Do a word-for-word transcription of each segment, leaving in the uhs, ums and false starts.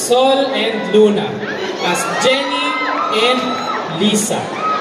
Sol and Luna as Jennie and Lisa.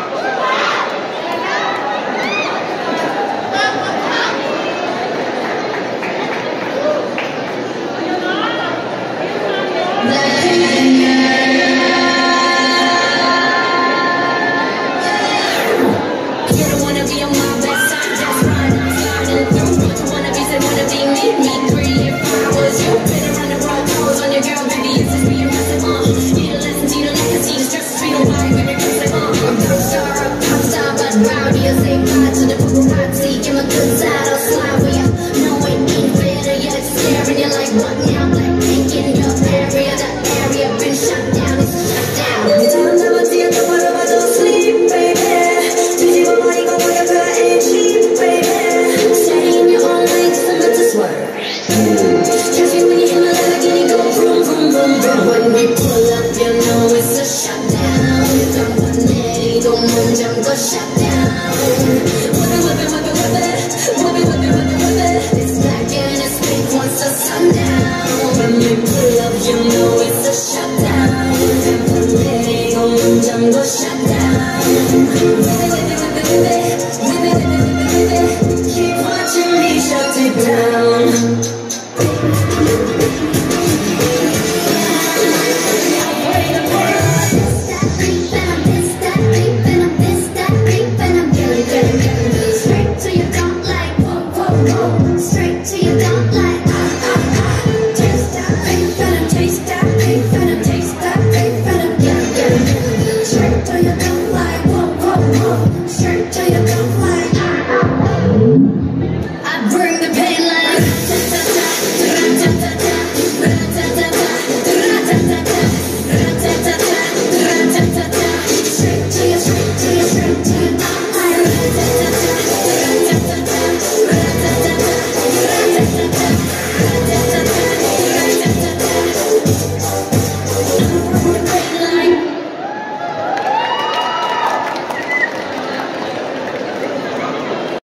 When we pull up, you know it's a shutdown. Don't want it, don't want jump, go shut down.